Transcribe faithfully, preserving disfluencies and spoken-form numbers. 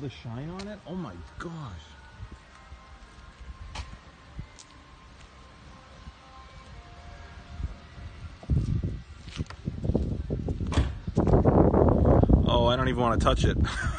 the shine on it. Oh my gosh. Oh, I don't even want to touch it.